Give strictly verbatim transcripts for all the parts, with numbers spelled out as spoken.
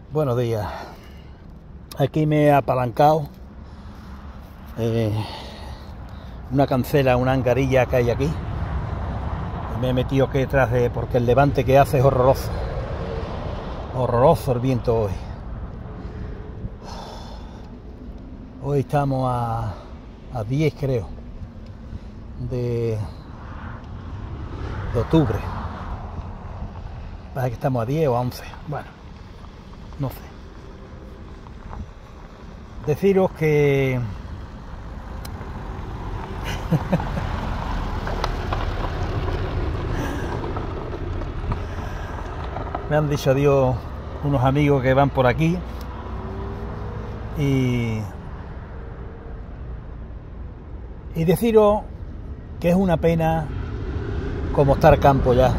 Buenos días. Aquí me he apalancado eh, una cancela, una angarilla que hay aquí. Y me he metido aquí detrás de, porque el levante que hace es horroroso. Horroroso el viento hoy. Hoy estamos a, a diez, creo, de, de octubre. Parece que estamos a diez o a once. Bueno, no sé. Deciros que me han dicho adiós unos amigos que van por aquí y, y deciros que es una pena como está el campo ya.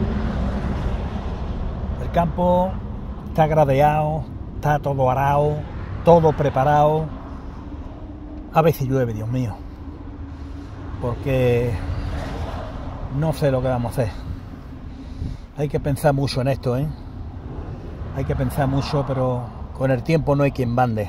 El campo está gradeado, está todo arado, todo preparado. A ver si llueve, Dios mío, porque no sé lo que vamos a hacer. Hay que pensar mucho en esto, ¿eh? Hay que pensar mucho, pero con el tiempo no hay quien mande.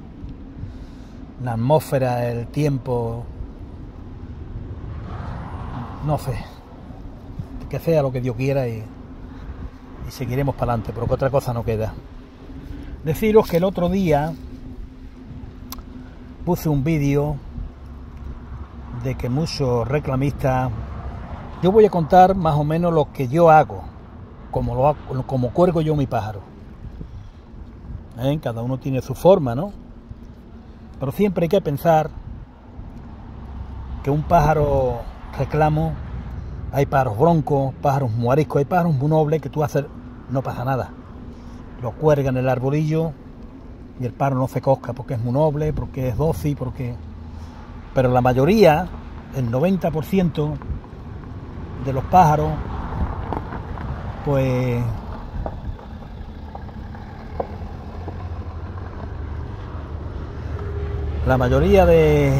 La atmósfera, el tiempo, no sé. Que sea lo que Dios quiera y, y seguiremos para adelante, porque otra cosa no queda. Deciros que el otro día puse un vídeo de que muchos reclamistas, yo voy a contar más o menos lo que yo hago, como lo hago, como cuelgo yo mi pájaro. ¿Eh? Cada uno tiene su forma, ¿no? Pero siempre hay que pensar que un pájaro reclamo, hay pájaros broncos, pájaros moriscos, hay pájaros muy nobles que tú haces, no pasa nada. Lo cuelga en el arbolillo y el pájaro no se cosca porque es muy noble, porque es dócil, porque... Pero la mayoría, el noventa por ciento de los pájaros, pues la mayoría de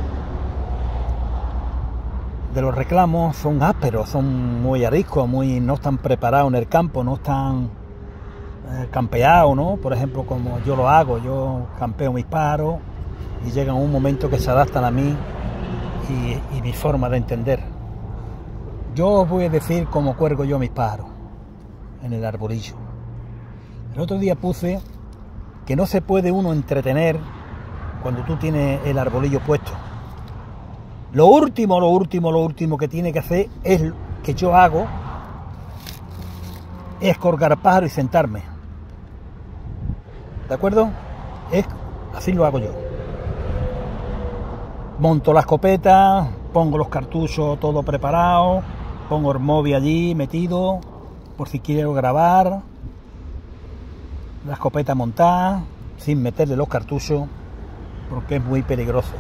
de los reclamos son ásperos, son muy ariscos, muy no están preparados en el campo, no están eh, campeados, ¿no? Por ejemplo, como yo lo hago, yo campeo mis pájaros y llegan un momento que se adaptan a mí y, y mi forma de entender. Yo os voy a decir cómo cuelgo yo mis pájaros en el arbolillo. El otro día puse que no se puede uno entretener cuando tú tienes el arbolillo puesto. Lo último, lo último, lo último que tiene que hacer es que yo hago es colgar pájaro y sentarme. ¿De acuerdo? Es, así lo hago yo. Monto la escopeta, pongo los cartuchos todo preparado, pongo el móvil allí metido por si quiero grabar, la escopeta montada sin meterle los cartuchos porque es muy peligroso.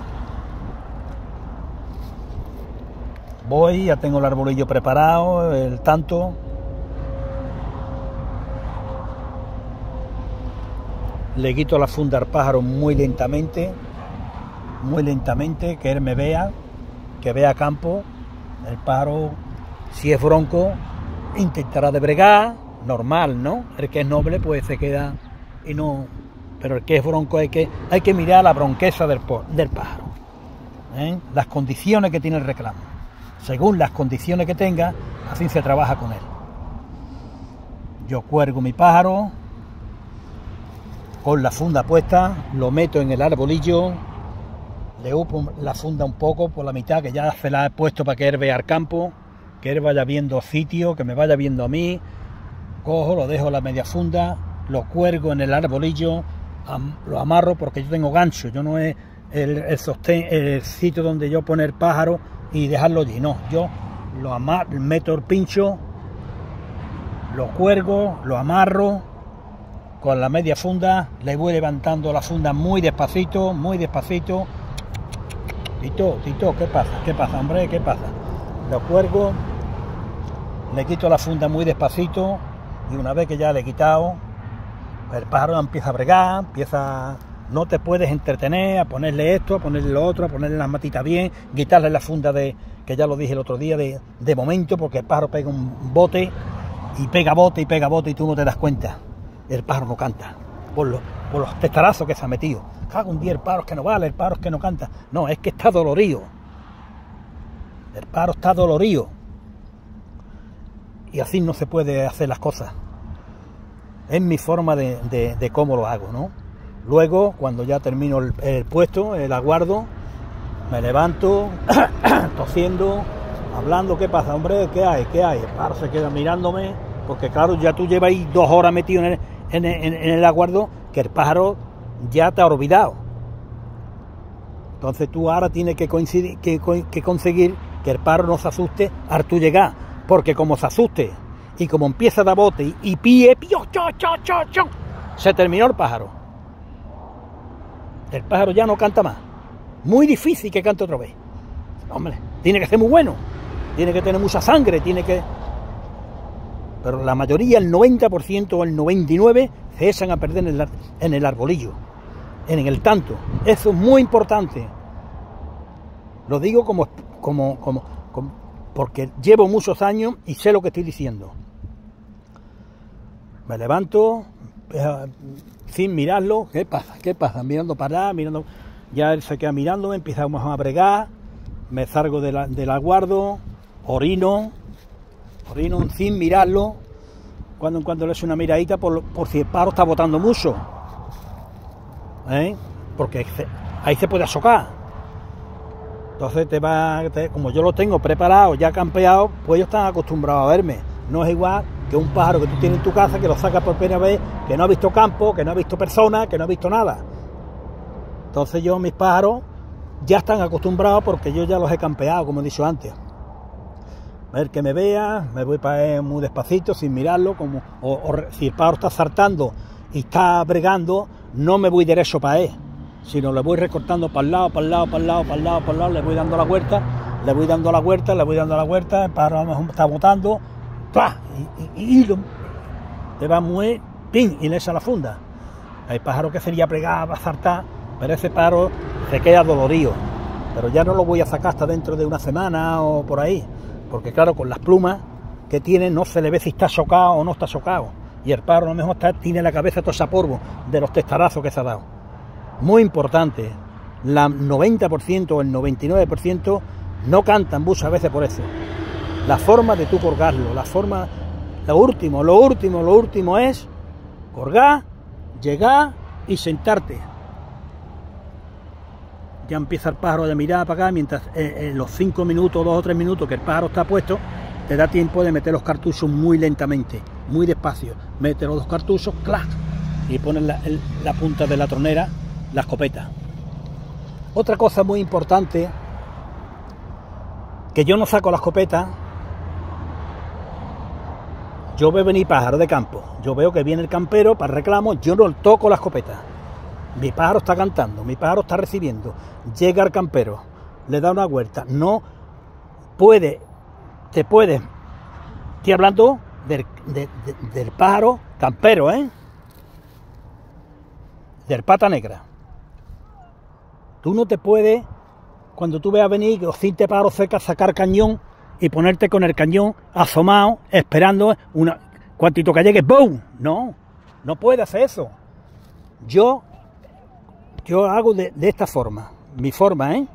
Voy, ya tengo el arbolillo preparado, el tanto. Le quito la funda al pájaro muy lentamente, muy lentamente, que él me vea, que vea campo. El pájaro, si es bronco, intentará de bregar, normal, ¿no? El que es noble, pues se queda y no... Pero el que es bronco hay que, hay que mirar la bronqueza del, del pájaro, ¿eh? Las condiciones que tiene el reclamo. Según las condiciones que tenga, así se trabaja con él. Yo cuelgo mi pájaro con la funda puesta, lo meto en el arbolillo, le upo la funda un poco por la mitad, que ya se la he puesto para que él vea el campo, que él vaya viendo sitio, que me vaya viendo a mí. Cojo, lo dejo la media funda, lo cuelgo en el arbolillo, am, lo amarro porque yo tengo gancho, yo no es el, el sostén, el sitio donde yo poner pájaro y dejarlo allí, no, yo lo amarro, meto el pincho, lo cuelgo, lo amarro con la media funda, le voy levantando la funda muy despacito, muy despacito. Tito, Tito, ¿qué pasa? ¿Qué pasa, hombre? ¿Qué pasa? Lo cuelgo, le quito la funda muy despacito y una vez que ya le he quitado, el pájaro empieza a bregar, empieza... No te puedes entretener a ponerle esto, a ponerle lo otro, a ponerle las matitas bien, quitarle la funda de, que ya lo dije el otro día, de, de momento, porque el pájaro pega un bote y pega bote y pega bote y tú no te das cuenta. El pájaro no canta. por los, por los testarazos que se ha metido. Cago un día, el pájaro es que no vale, el pájaro es que no canta. No, es que está dolorido. El pájaro está dolorido. Y así no se puede hacer las cosas. Es mi forma de, de, de cómo lo hago, ¿no? Luego, cuando ya termino el, el puesto, el aguardo, me levanto, tosiendo, hablando, ¿qué pasa, hombre? ¿Qué hay? ¿Qué hay? El pájaro se queda mirándome, porque claro, ya tú llevas ahí dos horas metido en el, en, en, en el aguardo, que el pájaro ya te ha olvidado. Entonces tú ahora tienes que, coincidir, que, que conseguir que el pájaro no se asuste al tú llegar, porque como se asuste y como empieza a dar bote y, y píe, pío, cho, cho, cho, cho, se terminó el pájaro. El pájaro ya no canta más. Muy difícil que cante otra vez. Hombre, tiene que ser muy bueno, tiene que tener mucha sangre, tiene que... Pero la mayoría, el noventa por ciento o el noventa y nueve por ciento, se echan a perder en el, en el arbolillo, en el tanto. Eso es muy importante. Lo digo como, como, como, como porque llevo muchos años y sé lo que estoy diciendo. Me levanto eh, sin mirarlo. ¿Qué pasa? ¿Qué pasa? Mirando para allá, mirando... Ya él se queda mirándome, empezamos a bregar, me salgo de la, del aguardo, orino, orino sin mirarlo, cuando en cuando le echo una miradita por, por si el pájaro está botando mucho, ¿eh? Porque se, ahí se puede chocar. Entonces te va, te, como yo lo tengo preparado, ya campeado, pues ellos están acostumbrados a verme. No es igual que un pájaro que tú tienes en tu casa, que lo sacas por primera vez, que no ha visto campo, que no ha visto personas, que no ha visto nada. Entonces yo, mis pájaros, ya están acostumbrados porque yo ya los he campeado, como he dicho antes. A ver que me vea, me voy para él muy despacito, sin mirarlo, como o, o si el pájaro está saltando y está bregando, no me voy derecho para él, sino le voy recortando para el lado, para el lado, para el lado, para el lado, para el lado, le voy dando la vuelta, le voy dando la vuelta, le voy dando la vuelta, el pájaro a lo mejor está botando, y, y, y, y lo, le va muy, pin, y le echa la funda. Hay pájaro que sería bregar, va a saltar, pero ese pájaro se queda dolorido, pero ya no lo voy a sacar hasta dentro de una semana o por ahí, porque claro, con las plumas que tiene no se le ve si está chocado o no está chocado, y el pájaro a lo mejor está, tiene la cabeza toda esa polvo de los testarazos que se ha dado. Muy importante, la noventa por ciento o el noventa y nueve por ciento no cantan muchas veces por eso. La forma de tú colgarlo, la forma, lo último, lo último, lo último es colgar, llegar y sentarte. Ya empieza el pájaro de mirar para acá, mientras eh, en los cinco minutos, dos o tres minutos que el pájaro está puesto, te da tiempo de meter los cartuchos muy lentamente, muy despacio. Mete los dos cartuchos, ¡clac! Y pones la, el, la punta de la tronera, la escopeta. Otra cosa muy importante, que yo no saco la escopeta. Yo veo venir pájaro de campo, yo veo que viene el campero para reclamo, yo no toco la escopeta. Mi pájaro está cantando, mi pájaro está recibiendo, llega el campero, le da una vuelta, no puede, te puede, estoy hablando del, de, de, del pájaro campero, ¿eh? Del pata negra. Tú no te puedes, cuando tú veas venir o cinco pájaros cerca, sacar cañón y ponerte con el cañón asomado, esperando una, cuantito que llegue, ¡boom! No, no puede hacer eso. Yo Yo hago de, de esta forma, mi forma, ¿eh?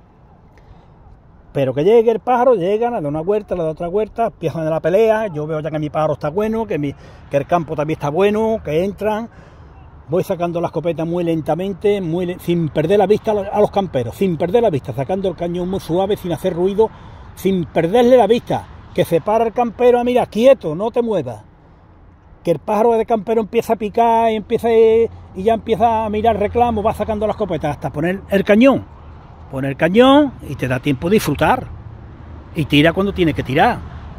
Pero que llegue el pájaro, llegan, le da una vuelta, le da otra vuelta, empiezan la pelea, yo veo ya que mi pájaro está bueno, que, mi, que el campo también está bueno, que entran, voy sacando la escopeta muy lentamente, muy, sin perder la vista a los camperos, sin perder la vista, sacando el cañón muy suave, sin hacer ruido, sin perderle la vista, que se para el campero, a mira, quieto, no te muevas. Que el pájaro de campero empieza a picar y empieza a, y ya empieza a mirar reclamo, va sacando la escopeta hasta poner el cañón. Pone el cañón y te da tiempo de disfrutar. Y tira cuando tiene que tirar.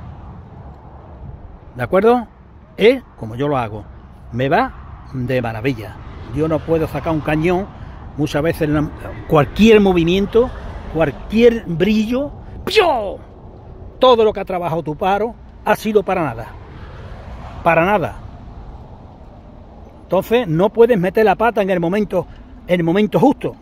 ¿De acuerdo? Es como yo lo hago. Me va de maravilla. Yo no puedo sacar un cañón, muchas veces cualquier movimiento, cualquier brillo, ¡pio! Todo lo que ha trabajado tu pájaro ha sido para nada. Para nada. Entonces no puedes meter la pata en el momento, en el momento justo.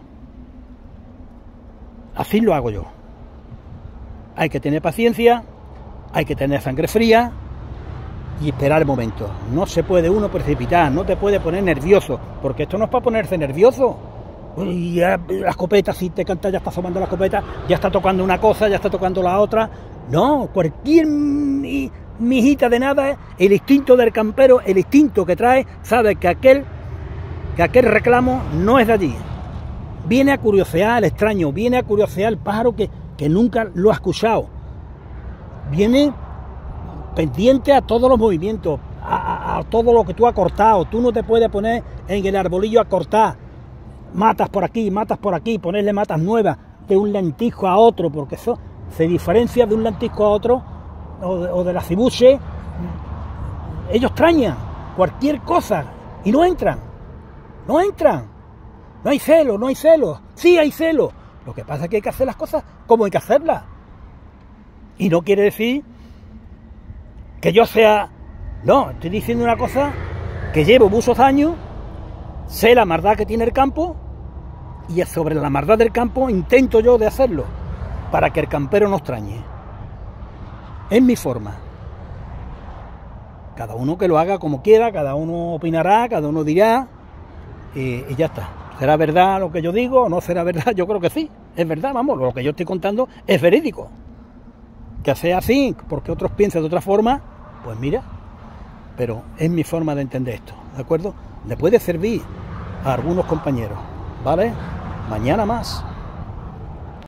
Así lo hago yo. Hay que tener paciencia, hay que tener sangre fría y esperar el momento. No se puede uno precipitar, no te puede poner nervioso, porque esto no es para ponerse nervioso. Y ya, la escopeta, si te canta, ya está asomando la escopeta, ya está tocando una cosa, ya está tocando la otra. No, cualquier mi, mijita de nada, el instinto del campero, el instinto que trae, sabe que aquel, que aquel reclamo no es de allí. Viene a curiosear al extraño, viene a curiosear al pájaro que, que nunca lo ha escuchado. Viene pendiente a todos los movimientos, a, a, a todo lo que tú has cortado. Tú no te puedes poner en el arbolillo a cortar. Matas por aquí, matas por aquí, ponerle matas nuevas de un lentisco a otro, porque eso se diferencia de un lentisco a otro, o de, o de la cibuche. Ellos extrañan cualquier cosa y no entran, no entran. No hay celo, no hay celo. Sí hay celo. Lo que pasa es que hay que hacer las cosas como hay que hacerlas. Y no quiere decir que yo sea... No, estoy diciendo una cosa que llevo muchos años, sé la maldad que tiene el campo, y sobre la maldad del campo intento yo de hacerlo, para que el campero no extrañe. Es mi forma. Cada uno que lo haga como quiera, cada uno opinará, cada uno dirá, y, y ya está. ¿Será verdad lo que yo digo o no será verdad? Yo creo que sí, es verdad, vamos, lo que yo estoy contando es verídico. Que sea así, porque otros piensan de otra forma, pues mira, pero es mi forma de entender esto, ¿de acuerdo? Le puede servir a algunos compañeros, ¿vale? Mañana más.